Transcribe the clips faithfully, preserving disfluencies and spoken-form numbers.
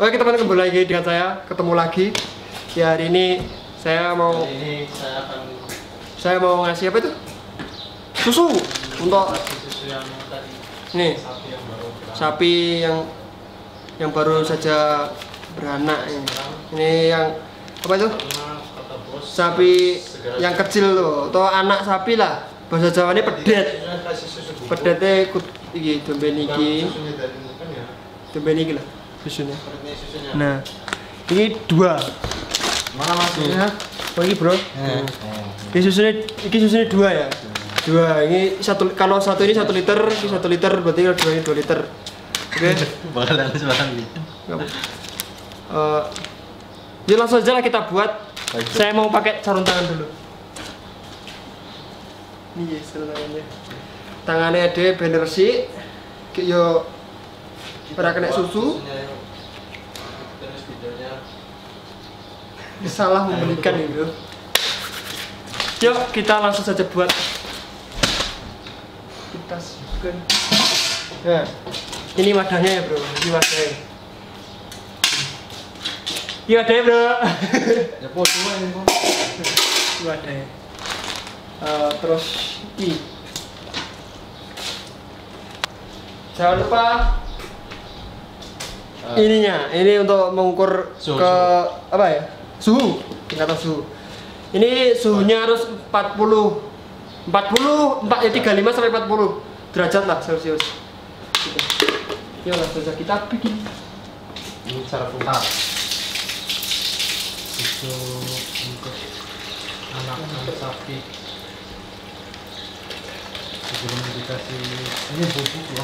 Oke teman-teman, kembali lagi dengan saya, ketemu lagi. Ya hari ini saya mau hari ini saya akan saya mau ngasih apa itu? Susu untuk susu yang tadi. Nih, Sapi yang baru beranak. sapi yang yang baru saja beranak ini. Ini yang apa itu? Karena kata bos, Sapi segera yang kecil loh, atau anak sapi lah. Bahasa Jawanya pedet. Susunya kasih susu bubuk. Pedetnya ikut iki dombe Bukan niki. susunya dari bukan ya. Dombe niki lah susunya. Seperti susunya. Nah, ini dua. Mana masih? Ya. Oh ini bro. Eh. Ini susunya, ini susunya dua ya. Dua. Ini satu. Kalau satu ini satu liter, ini satu liter. Berarti kalau dua ini dua liter. Oke. Bakalan sebarang gitu. Uh, jadi langsung aja lah kita buat. Saya mau pakai sarung tangan dulu. Ini ya sarung tangannya. Tangannya ada bener sih. Yo. Pada kena susu. Terus videonya Salah membelikan itu. Yuk kita langsung saja buat. Kita siapkan. Nah, ini wadahnya ya bro. Ini wadahnya. Ini wadahnya bro. ya foto ini kok. Ini wadahnya. Uh, terus ini. Jangan lupa uh, ininya. Ini untuk mengukur suhu, ke suhu. apa ya? Suhu. Tingkatan suhu. Ini suhunya harus empat puluh empat puluh, empat, ya, tiga puluh lima sampai empat puluh derajat lah Celcius. Gitu. Yuk langsung saja kita bikin. Ini cara putar. Susu untuk anak-anak sapi. Sebelum dikasih ini bubuk loh.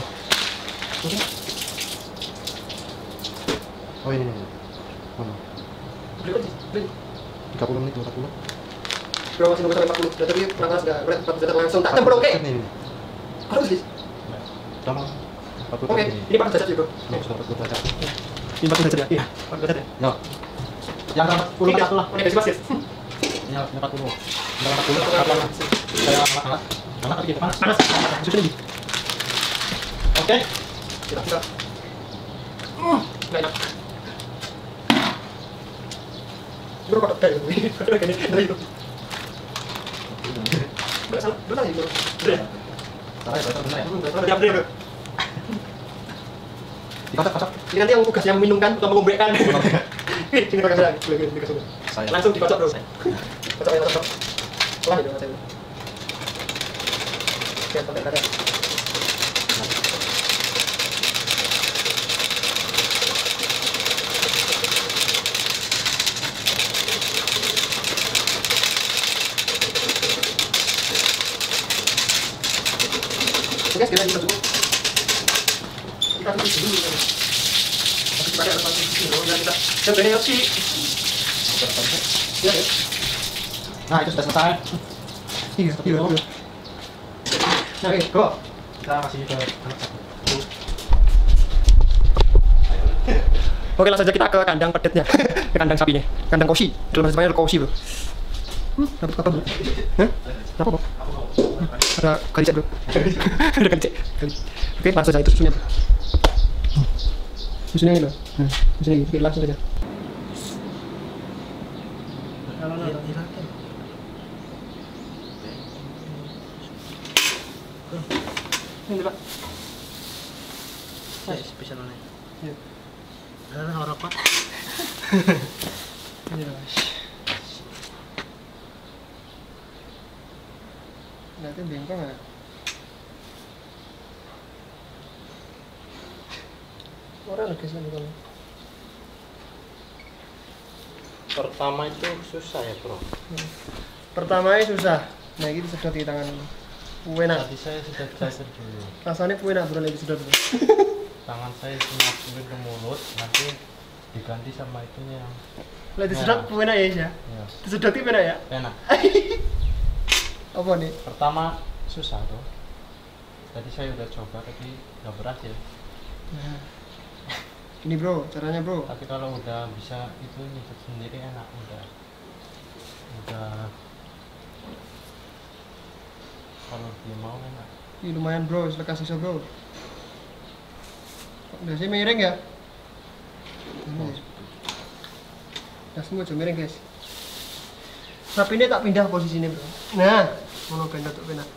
Oh ini nih. Mana? tiga puluh menit, empat puluh. Bro masih nunggu sampai empat puluh derajat ini kurang keras enggak? Berat empat puluh derajat langsung tak tempel oke. Harus guys. Sama empat puluh. Oke, ini empat puluh derajat ya bro. Nah, sudah empat puluh derajat. Ini empat puluh derajat ya? Iya, empat puluh derajat ya. Ya. Yang empat puluh satu lah. Oke, kasih mas guys. Ya, empat puluh. Yang empat puluh apa lah? Saya panas. Panas tapi gitu, panas. Panas. Susu ini. Oke. Kita kita. Uh, nggak enak. Bro kok kayak gini? Kayak gini dari itu. Benar salah, benar ya bro. Benar. Salah ya, benar ya. Benar ya bro. Dikocok, kocok. Ini nanti yang tugasnya meminumkan atau mengombekan. Ini pakai saya, boleh dikasih. Saya. Langsung dikocok bro. Kocok ya kocok. Pelan ya saya. Oke, sampai kada. Guys, kita bisa cukup. Kita tutup dulu kan. Masih pakai alat bantu sini loh, kita dan ini opsi. Ya, ya. Nah, itu sudah selesai. Iya, iya, iya. Nah, oke, go. Kita kasih ke anak sapi. Oke, langsung saja kita ke kandang pedetnya. Ke kandang sapinya. Kandang kosi. Dalam bahasa Jepangnya ada kosi, bro. Hmm, dapat apa, bro? Hah? Apa, bro? Ada kalicet bro. Ada kalicet. Oke, langsung saja itu susunya bro. Susunya ini loh. Nah, susunya ini. Oke, langsung saja. Ini pak. Saya spesial nih. Iya. Ada orang rokok. Iya. Nanti bengkong ya. Orang lagi sana kamu. Pertama itu susah ya, Bro. Hmm. Pertamanya susah. Nah, ini sedot di tangan. Enak. Tadi saya sudah belajar dulu. Rasanya enak bro lagi sedot bro. Tangan saya dimasukin ke mulut, nanti diganti sama itunya yang Lagi sedot enak ya Isya? ya. Disedoti enak ya? Enak. Apa nih? Pertama susah tuh. Tadi saya udah coba tapi nggak berhasil. Nah. Ini bro, caranya bro. Tapi kalau udah bisa itu nyedot sendiri enak udah. Udah kalau dia mau enak. Ini lumayan bro, selekas sisa bro. Kok udah sih miring ya? Ini. Nah, semua aja miring guys. Tapi ini tak pindah posisinya bro. Nah, mau pindah tuh pindah.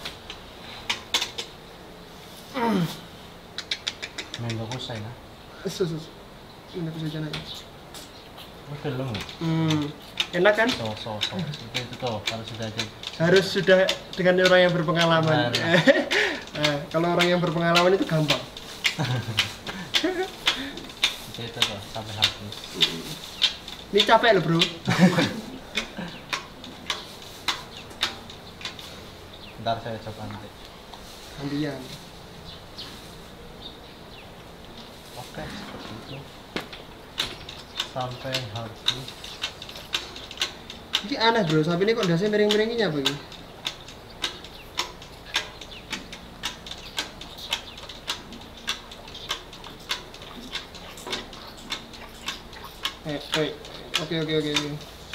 Main gak usah ya. Sus, sus. Ini aku saja nanya. Udah belum? Hmm, enak kan? So, so, so. Itu, itu tuh, kalau sudah aja. Harus sudah dengan orang yang berpengalaman. Nah, Nah, kalau orang yang berpengalaman itu gampang. Itu, itu tuh, sampai habis. Ini capek loh bro. Ntar saya coba nanti. Gantian. Oke, seperti itu. Sampai habis. Ini aneh bro, sapi ini kok dasnya miring-miringinya apa ini? Eh, eh, oke oke oke oke.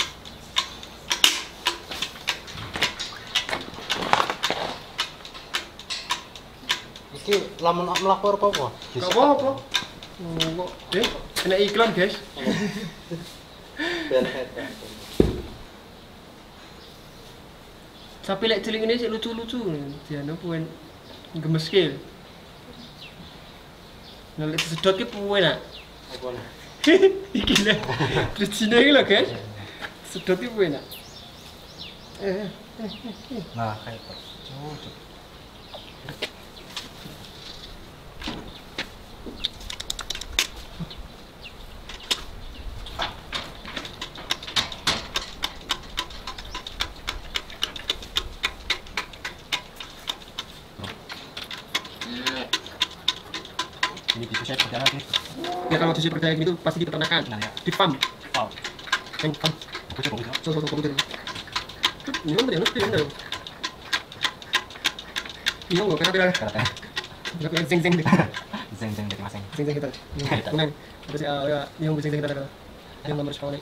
Iki lamun melapor apa apa? Gak apa-apa. Oh, kok, eh, kena iklan guys. Sapi lek cilik ini sih lucu-lucu. Dia nopoen gemes ki. Nah, lek sedot ki enak. Apa nih? Iki lah. Terus Cina iki lho guys. Sedot ki enak. Eh, Nah, kayak itu. Oh, coba. Ini disusah seperti apa sih? ya kalau sisi percaya gitu pasti di peternakan, Nah, ya. di farm. Wow. Yang farm. Aku coba gitu. So so so komputer. Ini kan dia nanti kan. Ini nggak kena bila. Karena Nggak kena zeng zeng deh. zeng zeng dari masing. Zeng zeng kita. Kemudian terus ya yang zeng zeng kita ada. Yang nomor sekali.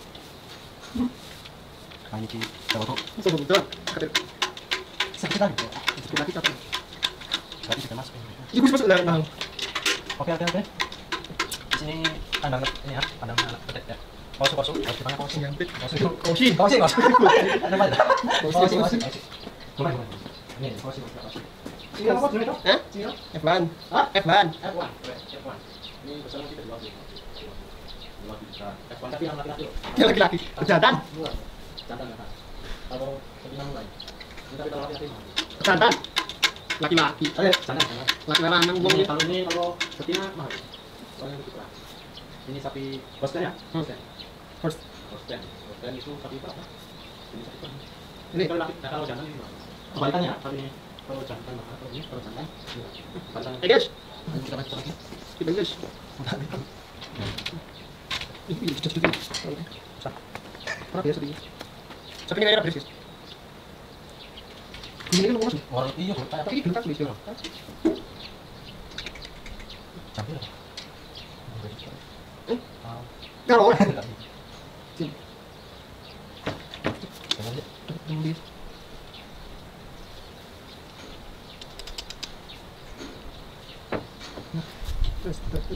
Nah, ini coba tuh. So so betul. Kata Sakit lagi. itu lagi kata. Berarti sudah masuk. Ibu masuk lah bang. Oke oke oke. Di sini kandang ini ya, kandang anak pedet ya. Kosu kosu, kosu mana kosu? Nyambit. Kosu. Koshi. Kosu kosu. Ada mana? Kosu kosu. Gimana gimana? Ini kosu kosu. Ini apa tuh itu? Hah? F satu. Hah? F satu. F satu. F satu. Ini bersama kita dua puluh. Dua bisa. F satu tapi yang laki-laki. Dia laki-laki. Pejantan. Dua. Jantan ya. Kalau sebelum mulai. Ini tapi kalau laki-laki. Pejantan. Laki-laki. Oke, jantan. Laki-laki lanang wong Ini ya. kalau ini kalau betina mahal. Soalnya lebih kurang. Ini sapi Holstein ya? Holstein. First. Holstein. Holstein itu sapi berapa? Ini sapi berapa? Ini Kalau laki, nah, kalau jantan ini mahal. Kebalikannya, tapi kalau jantan mahal, kalau ini kalau jantan. Jantan. Eh guys. Ayo kita baca lagi. Kita guys. Ini sudah sudah. Apa biasa dia? Sapi ini kayak beres. Ini kan ngomong. Orang iya, kayak Tapi ini kan tulis ya. campur. Eh? Ah, Kalau enggak. Sini. Jangan lihat. Tulis. Terus terus.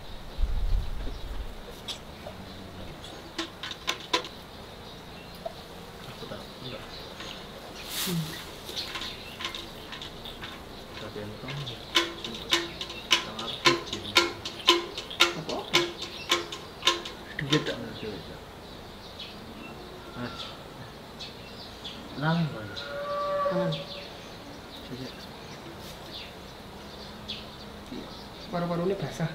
Duit tak? Nang. Tangan. Paru-parunya basah.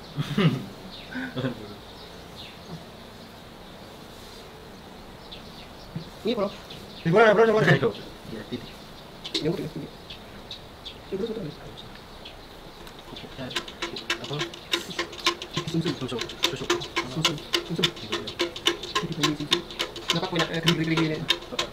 Ini bro. Di mana bro? Coba. Ya, titik. Yang itu ini. Ini bro sudah. Apa? Susu. Susu. Susu. Susu. Susu. Ini beli susu. Kenapa punya kering-kering ini?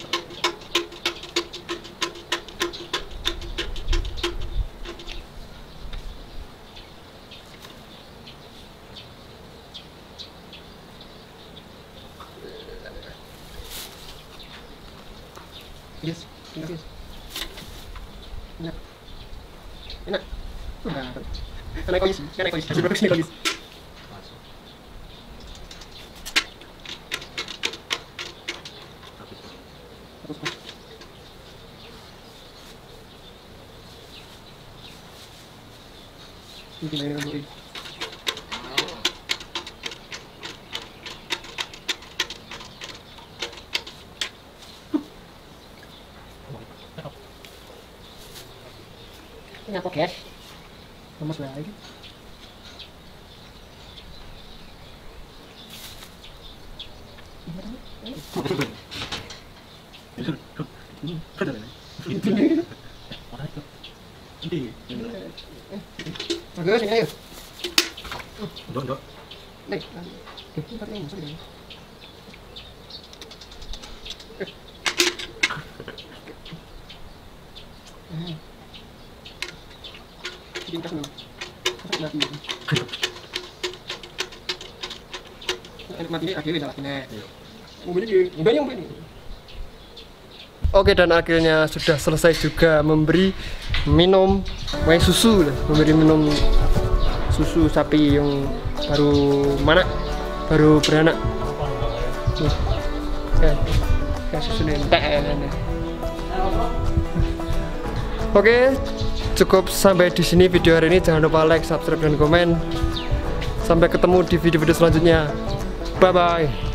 Yes, enak yes. Enak. Enak. Nah, enak kau isi, enak kau isi. Sudah bagus nih kau isi. Ini gimana dengan Bu? Ini apa guys? Lemes lagi. Bagus ini ayo. Enggak, enggak. Nih, ini pakai masuk ini. Jadi kas nih. Kas mati. Mati ini akhirnya dah kena. Mobil ini, mobil yang ini. Oke, dan akhirnya sudah selesai juga memberi minum whey susu, memberi minum susu sapi yang baru mana baru beranak. Nih, ya, ya susunya entek ya. Oke, cukup sampai di sini video hari ini. Jangan lupa like, subscribe, dan komen. Sampai ketemu di video-video selanjutnya. Bye bye.